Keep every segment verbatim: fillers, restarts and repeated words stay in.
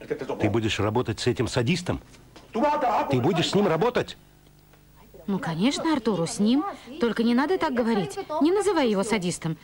Ты будешь работать с этим садистом? Ты будешь с ним работать? Ну, конечно, Артуру, с ним. Только не надо так говорить. Не называй его садистом.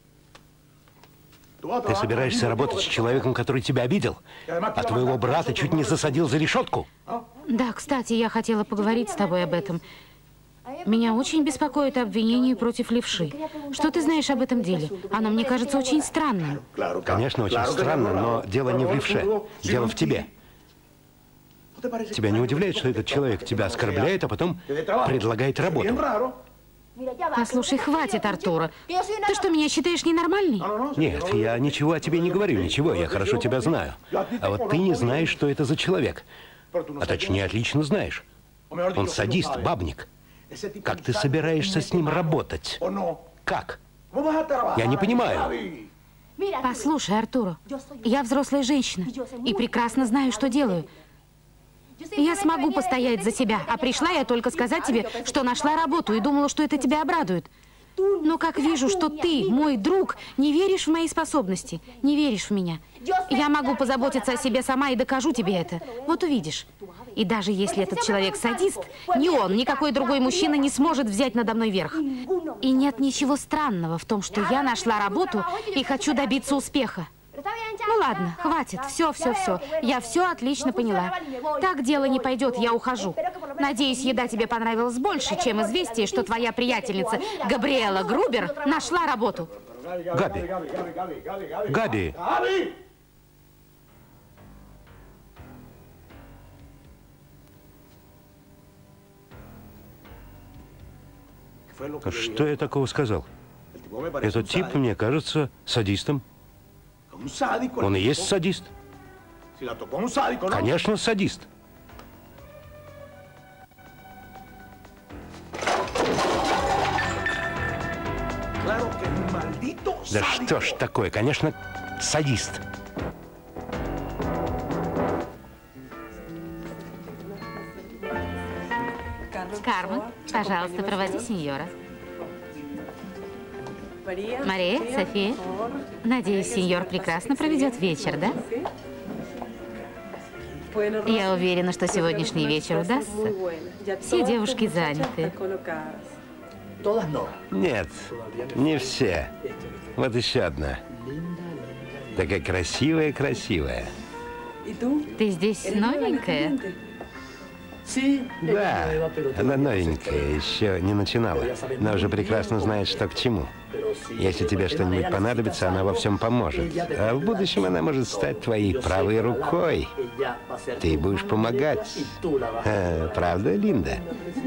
Ты собираешься работать с человеком, который тебя обидел, а твоего брата чуть не засадил за решетку? Да, кстати, я хотела поговорить с тобой об этом. Меня очень беспокоит обвинение против левши. Что ты знаешь об этом деле? Оно мне кажется очень странным. Конечно, очень странно, но дело не в левше. Дело в тебе. Тебя не удивляет, что этот человек тебя оскорбляет, а потом предлагает работу? Послушай, хватит, Артура. Ты что, меня считаешь ненормальной? Нет, я ничего о тебе не говорю, ничего, я хорошо тебя знаю. А вот ты не знаешь, что это за человек. А точнее, отлично знаешь. Он садист, бабник. Как ты собираешься с ним работать? Как? Я не понимаю. Послушай, Артура, я взрослая женщина и прекрасно знаю, что делаю. Я смогу постоять за себя, а пришла я только сказать тебе, что нашла работу и думала, что это тебя обрадует. Но как вижу, что ты, мой друг, не веришь в мои способности, не веришь в меня. Я могу позаботиться о себе сама и докажу тебе это. Вот увидишь. И даже если этот человек садист, ни он, ни какой другой мужчина не сможет взять надо мной верх. И нет ничего странного в том, что я нашла работу и хочу добиться успеха. Ну ладно, хватит, все, все, все. Я все отлично поняла. Так дело не пойдет, я ухожу. Надеюсь, еда тебе понравилась больше, чем известие, что твоя приятельница Габриэла Грубер нашла работу. Габи! Габи! Что я такого сказал? Этот тип, мне кажется, садистом. Он и есть садист. Конечно, садист. Да что ж такое, конечно, садист. Кармен, пожалуйста, проводи сеньора. Мария, София, надеюсь, сеньор прекрасно проведет вечер, да? Я уверена, что сегодняшний вечер удастся. Все девушки заняты. Нет, не все. Вот еще одна. Такая красивая-красивая. Ты здесь новенькая? Да, она новенькая, еще не начинала, но уже прекрасно знает, что к чему. Если тебе что-нибудь понадобится, она во всем поможет. А в будущем она может стать твоей правой рукой. Ты будешь помогать. А, правда, Линда?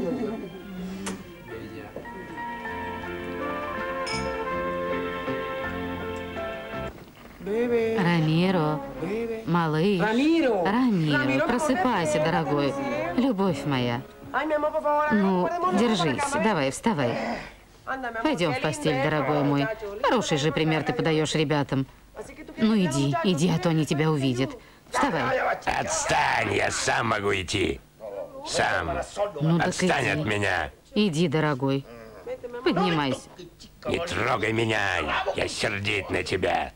Рамиро, малыш, Рамиро, просыпайся, дорогой. Любовь моя. Ну, держись, давай, вставай. Пойдем в постель, дорогой мой. Хороший же пример ты подаешь ребятам. Ну иди, иди, а то они тебя увидят. Вставай. Отстань, я сам могу идти. Сам. Ну, так Отстань иди. от меня. Иди, дорогой. Поднимайся. Не трогай меня, я сердит на тебя.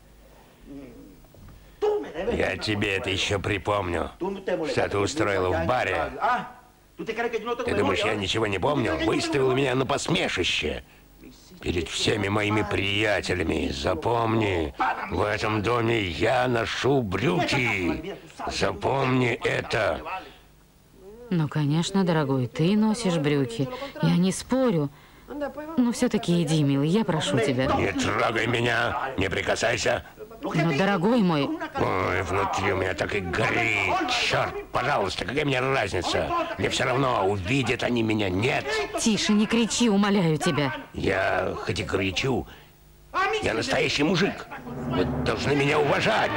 Я тебе это еще припомню. Что ты устроила в баре? Ты думаешь, я ничего не помню? Выставила меня на посмешище. Перед всеми моими приятелями. Запомни, в этом доме я ношу брюки. Запомни это. Ну, конечно, дорогой, ты носишь брюки. Я не спорю. Но все-таки иди, милый, я прошу тебя. Не трогай меня, не прикасайся. Ну, дорогой мой... Ой, внутри у меня так и горит. Черт, пожалуйста, какая мне разница? Мне все равно, увидят они меня, нет. Тише, не кричи, умоляю тебя. Я хоть и кричу, я настоящий мужик. Вы должны меня уважать.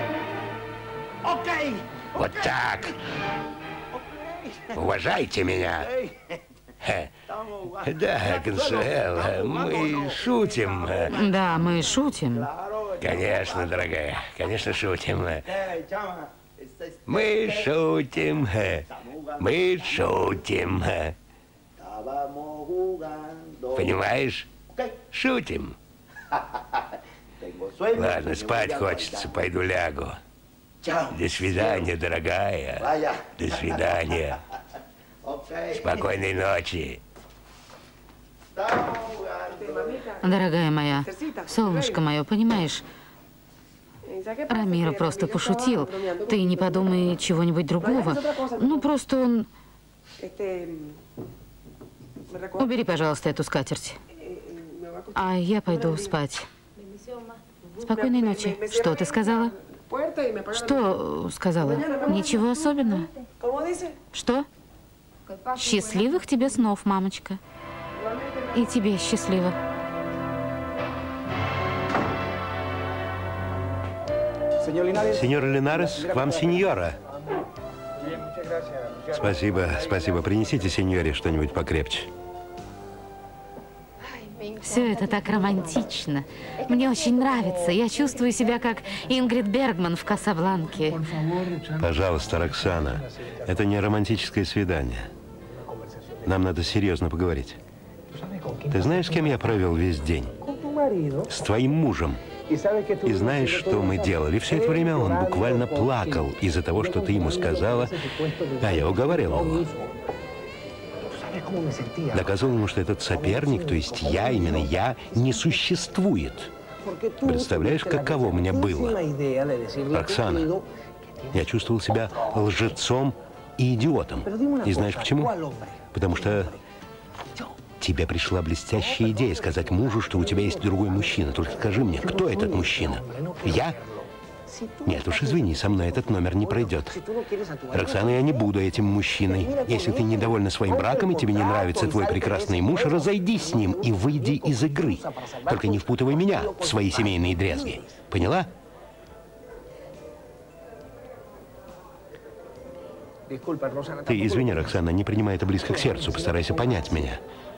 Вот так. Уважайте меня. Хе. Да, Консуэла, мы шутим. Да, мы шутим. Конечно, дорогая, конечно, шутим. Мы шутим. Мы шутим. Понимаешь? Шутим. Ладно, спать хочется, пойду лягу. До свидания, дорогая. До свидания. Спокойной ночи. Дорогая моя, солнышко мое, понимаешь, Рамиро просто пошутил. Ты не подумай чего-нибудь другого. Ну, просто он... Убери, пожалуйста, эту скатерть. А я пойду спать. Спокойной ночи. Что ты сказала? Что сказала? Ничего особенного. Что? Счастливых тебе снов, мамочка. И тебе счастливо. Сеньор Линарес, к вам сеньора. Спасибо, спасибо. Принесите сеньоре что-нибудь покрепче. Все это так романтично. Мне очень нравится. Я чувствую себя как Ингрид Бергман в «Касабланке». Пожалуйста, Роксана, это не романтическое свидание. Нам надо серьезно поговорить. Ты знаешь, с кем я провел весь день? С твоим мужем. И знаешь, что мы делали? Все это время он буквально плакал из-за того, что ты ему сказала, а я уговаривал его. Доказывал ему, что этот соперник, то есть я, именно я, не существует. Представляешь, каково мне было? Роксана, я чувствовал себя лжецом и идиотом. И знаешь почему? Потому что тебе пришла блестящая идея сказать мужу, что у тебя есть другой мужчина. Только скажи мне, кто этот мужчина? Я? Нет уж, извини, со мной этот номер не пройдет. Роксана, я не буду этим мужчиной. Если ты недовольна своим браком и тебе не нравится твой прекрасный муж, разойдись с ним и выйди из игры. Только не впутывай меня в свои семейные дрязги. Поняла? Ты извини, Роксана, не принимай это близко к сердцу. Постарайся понять меня.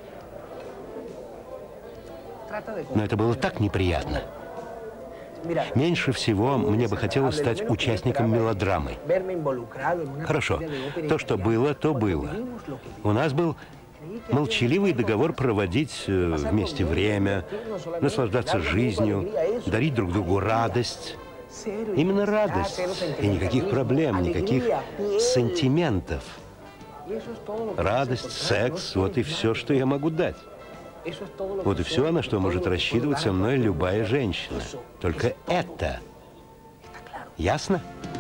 Но это было так неприятно. Меньше всего мне бы хотелось стать участником мелодрамы. Хорошо. То, что было, то было. У нас был молчаливый договор проводить вместе время, наслаждаться жизнью, дарить друг другу радость. Именно радость. И никаких проблем, никаких сантиментов. Радость, секс – вот и все, что я могу дать. Вот и все, на что может рассчитывать со мной любая женщина. Только это. Ясно?